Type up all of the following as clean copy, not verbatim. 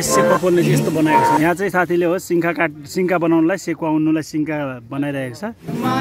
सेकुवा पोल्ने चाहिँ यस्तो बनाएको छ। यहाँ चाहिँ साथीले हो सिङ्का बनाउनलाई सेकुवा उन्नुलाई सिङ्का बनाइरहेको छ।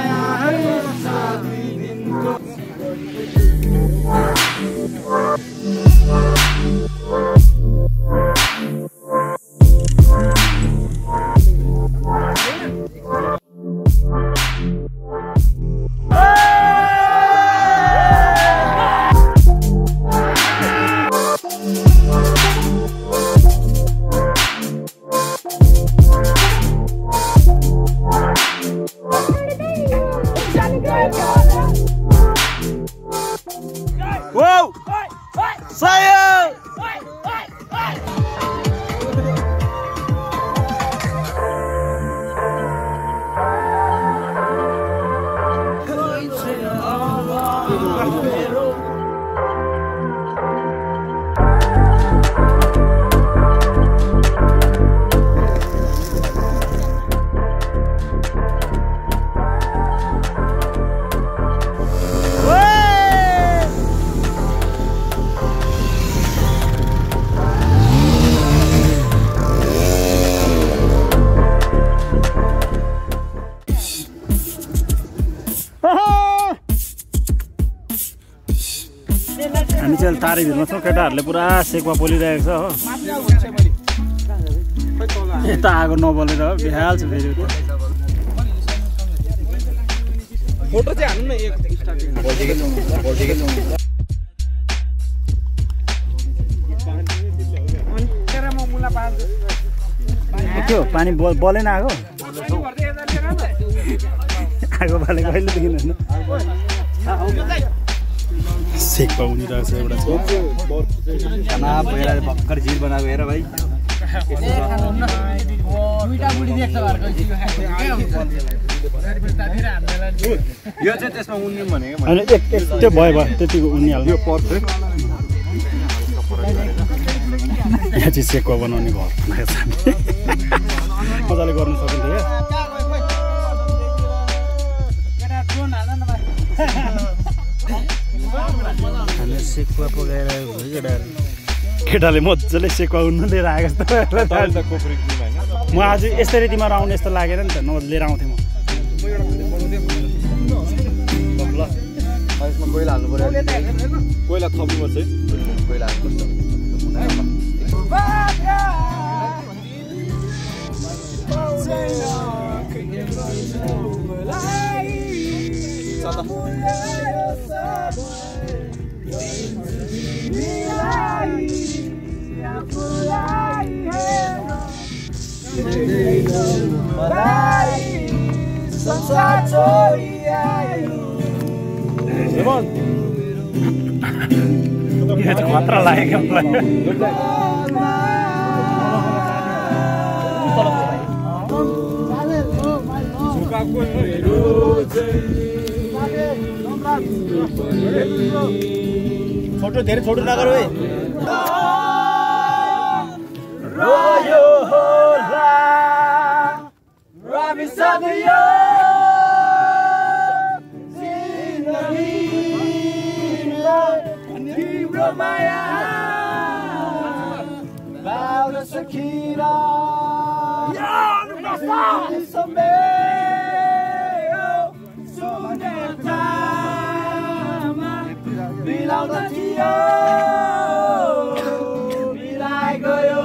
हामी चाहिँ तारे भिरमा छौँ। केटाहरूले पुरा सेकुवा पोलिरहेको छ हो। यता आगो नबलेर हो बिहाल्छ फेरि। फोटो चाहिँ हान्नु न एक के हो पानी बलेन आगो आगो बालेको कहिलेदेखि होइन। सेकुवा उनिरहेको छ एउटा खाना पहिला भर्खर झिल बनाएको हेर भाइ। यो चाहिँ त्यसमा उन्यौँ भनेको होइन त्यो भयो त्यतिको उनिहाल्यो। यहाँ चाहिँ सेकुवा बनाउने घर मजाले गर्नु सकिन्थ्यो क्या। सेकुवा पकाएर केटाले मजाले सेकुवा उन्नु लिएर आएको जस्तो। म आज यसरी तिमीहरू आउने यस्तो लागेन नि त, नभए लिएर आउँथेँ म। कोइला हाल्नु पर्यो। कोइला थप्नुपर्छ है। कोइला हाल्नुपर्छ। खतरा लाग्यो छोटो धेरै छोटो नगर है। रोयो होला रवि सदियो जिन्दगीमा तिम्रो माया बाउल सकिरा मिलाउँदा थियो मिलाइ गयो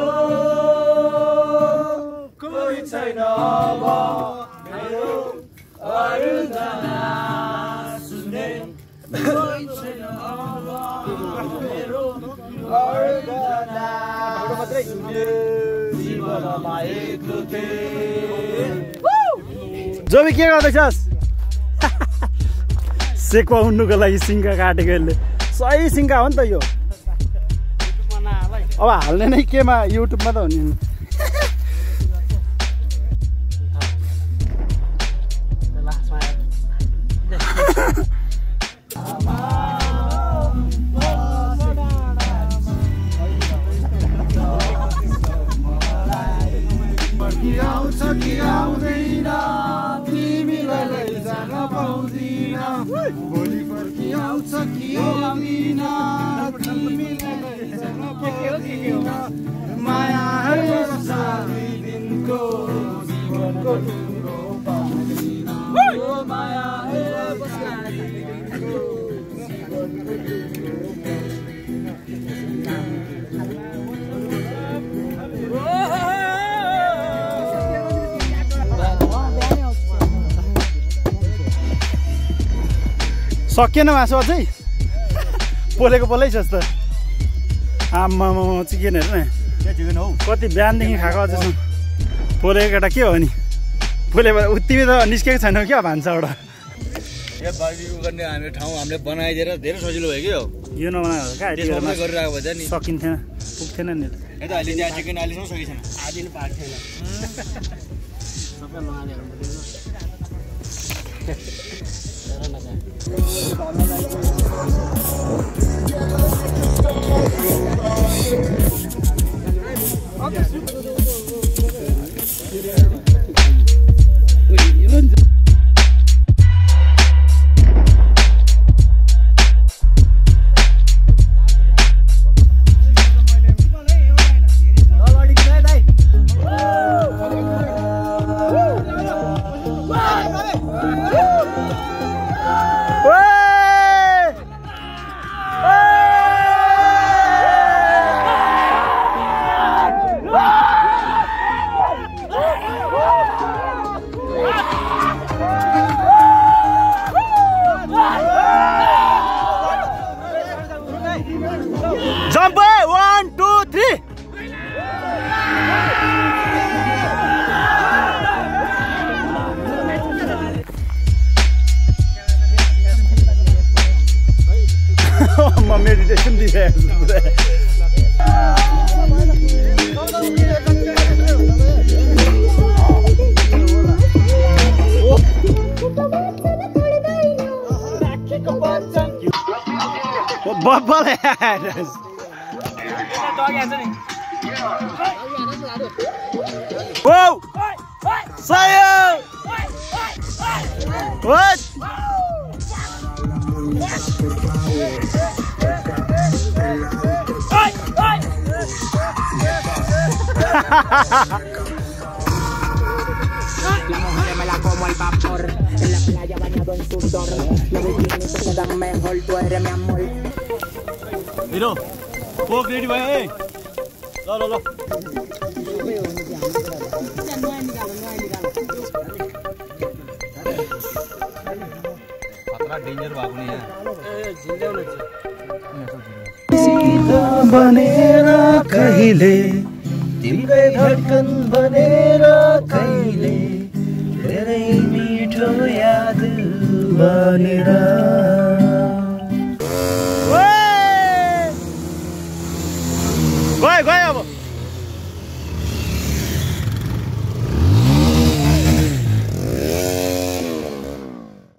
कोही छैन अब मेरो अरुजना सुन्ने कोही छैन अब मेरो अरुजना सुन्ने जीवनमा एक्लो थिए। जोबी के गर्दैछस्? सेकुवा उन्नुको लागि सिङ्का काटेको यसले। सही सिङ्का हो नि त यो। अब हाल्ने नै केमा युट्युबमा त हो नि। भोलि फर्की आउँछ कि आउँदिन तिमीलाई माया सकिएन मासु अझै पोलेको पोलै छ जस्तो आम्मा चिकन हेर्नु न कति बिहानदेखि खाएको अझैसम्म पोलेको केटा के हो नि पोले तिमी त निस्केको छैनौ क्या भान्साबाट यो बारबिक्यु गर्ने हाम्रो ठाउँ हामीले बनाइदिएर धेरै सजिलो भयो कि यो नबनाएको कहाँ गरिरहेको भए नि सकिन्थेन पुग्थेन नि यता अहिले त्यहाँ चिकन अहिलेसम्म सकेको छैन आदिन पाएको छैन सबै नआलेर Jump! 1, 2, 3! I'm meditation Whoa! Saya! What? La mujer me la como al vapor, en la playa bañado en sudor. Los bikinis se dan mejor, tú eres mi amor. Hiro, cook ready भयो है ल ल ल खतरा danger भएको नि यहाँ सीधा बनेर कहिले तिम्रै धड्कन बनेर कहिले धेरै मिठो याद बनेर गयो गयो अब